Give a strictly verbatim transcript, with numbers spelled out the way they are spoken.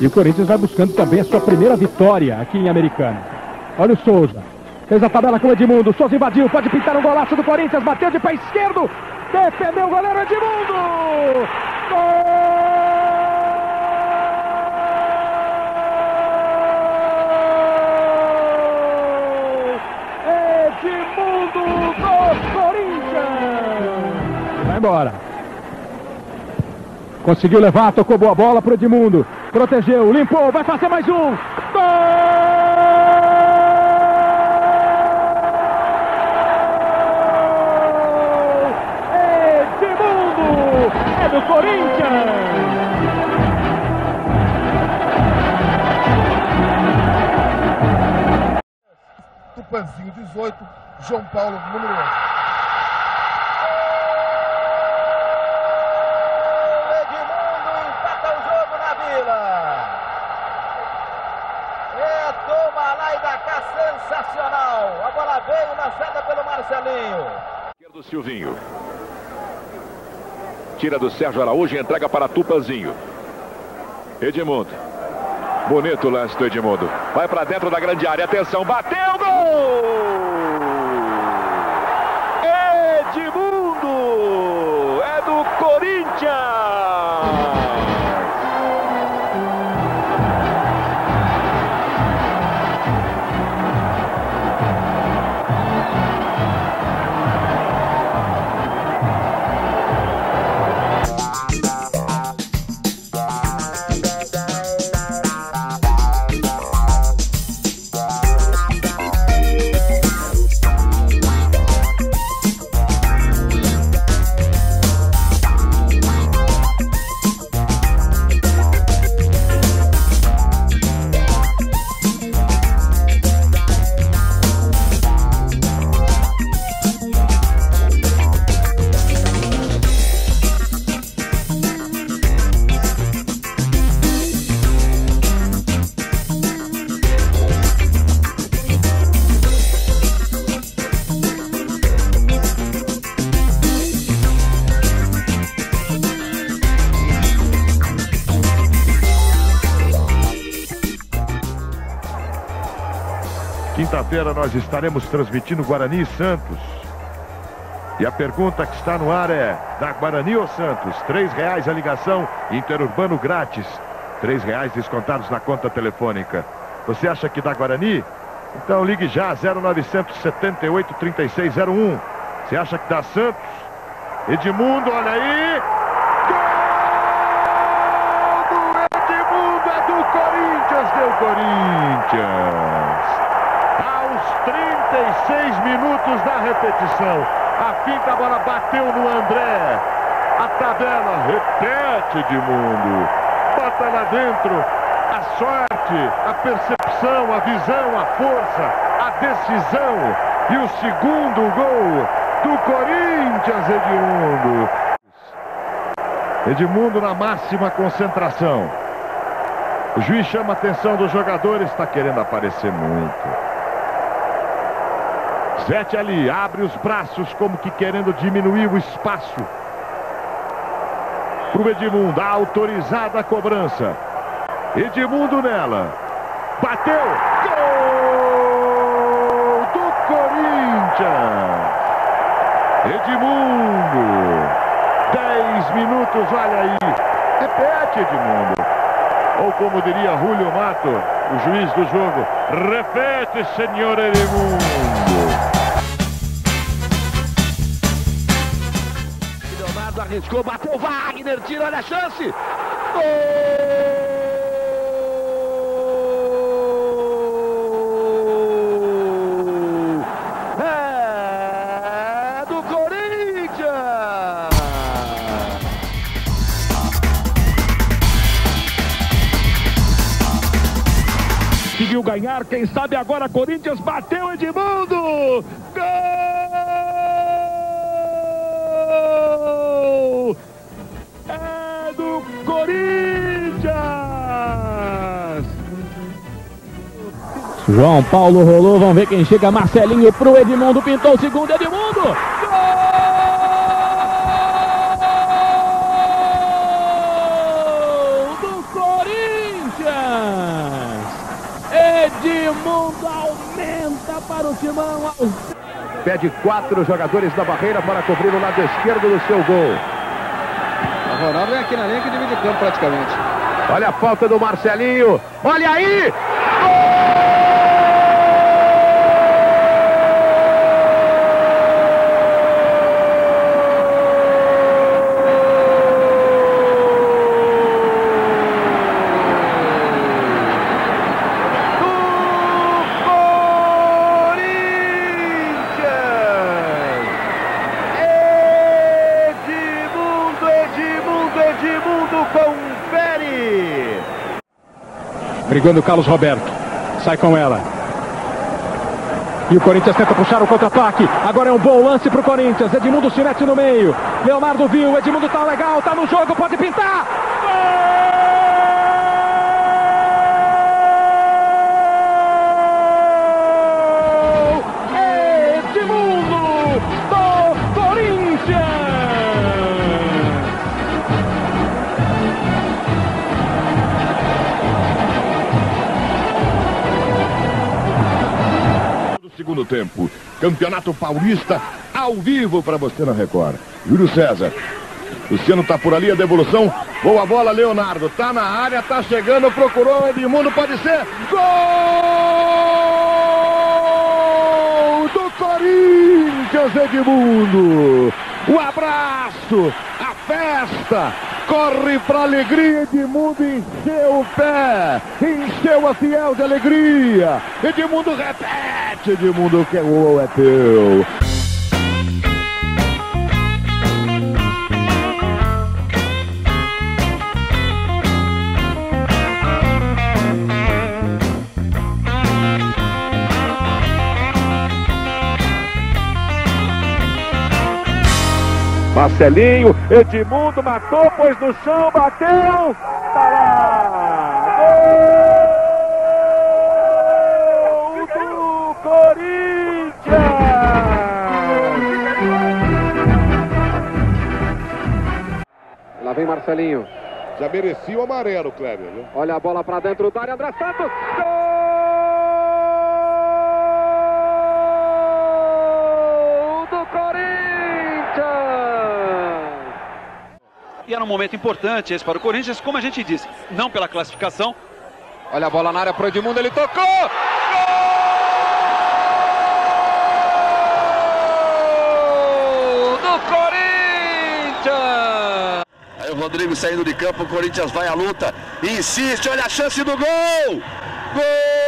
E o Corinthians vai buscando também a sua primeira vitória aqui em Americana. Olha o Souza. Fez a tabela com o Edmundo. Souza invadiu. Pode pintar um golaço do Corinthians. Bateu de pé esquerdo. Defendeu o goleiro Edmundo. Gol! Edmundo do Corinthians. Vai embora. Conseguiu levar, tocou boa bola pro Edmundo. Protegeu, limpou, vai fazer mais um. Gol! Edmundo! É do Corinthians! Tupanzinho dezoito, João Paulo número onze. É, toma lá e da cá, sensacional. A bola veio lançada pelo Marcelinho. Do Silvinho. Tira do Sérgio Araújo e entrega para Tupanzinho. Edmundo. Bonito o lance do Edmundo. Vai para dentro da grande área. Atenção, bateu, gol! Edmundo! É do Corinthians! Quinta-feira nós estaremos transmitindo Guarani e Santos. E a pergunta que está no ar é: da Guarani ou Santos? Três reais a ligação, interurbano grátis. Três reais descontados na conta telefônica. Você acha que dá Guarani? Então ligue já, zero novecentos setenta e oito, trinta e seis zero um. Você acha que dá Santos? Edmundo, olha aí! Gol do Edmundo, é do Corinthians, deu Corinthians! trinta e seis minutos da repetição. A finta, a bola bateu no André. A tabela repete, Edmundo. Bota lá dentro a sorte, a percepção, a visão, a força, a decisão. E o segundo gol do Corinthians, Edmundo. Edmundo na máxima concentração. O juiz chama a atenção dos jogadores, está querendo aparecer muito. Zete ali, abre os braços como que querendo diminuir o espaço. Pro Edmundo, autorizada a cobrança. Edmundo nela. Bateu. Gol do Corinthians. Edmundo. Dez minutos, olha aí. Repete, Edmundo. Ou como diria Julio Mato, o juiz do jogo. Repete, senhor Edmundo. Leonardo arriscou, bateu Wagner, tira, olha a chance. Gol! É do Corinthians! Conseguiu ganhar, quem sabe agora Corinthians bateu Edmundo! Gol! É do Corinthians! João Paulo rolou, vamos ver quem chega. Marcelinho pro Edmundo, pintou o segundo, Edmundo! Gol! Do Corinthians! Timão. Pede quatro jogadores da barreira para cobrir o lado esquerdo do seu gol. O Ronaldo vem aqui na linha que divide o campo praticamente. Olha a falta do Marcelinho. Olha aí! Gol! Confere! Brigando o Carlos Roberto. Sai com ela. E o Corinthians tenta puxar o contra-ataque. Agora é um bom lance pro Corinthians. Edmundo se mete no meio. Leonardo viu. Edmundo tá legal. Tá no jogo. Pode pintar. Gol! Edmundo do Corinthians! Segundo tempo, Campeonato Paulista ao vivo para você na Record. Júlio César, Luciano tá por ali, a devolução, boa bola, Leonardo, tá na área, tá chegando, procurou, Edmundo, pode ser, gol do Corinthians, Edmundo, o abraço, a festa, corre pra alegria, Edmundo encheu o pé, encheu a fiel de alegria, Edmundo repete, Edmundo, que o gol é teu. Marcelinho, Edmundo matou, pôs no chão, bateu, tá lá! Gol do Corinthians! Lá vem Marcelinho. Já merecia o amarelo, Kleber, viu? Olha a bola pra dentro da área, André Santos. Gol! E era um momento importante esse para o Corinthians, como a gente disse, não pela classificação. Olha a bola na área para o Edmundo, ele tocou! Gol do Corinthians! Aí o Rodrigo saindo de campo, o Corinthians vai à luta, insiste, olha a chance do gol! Gol!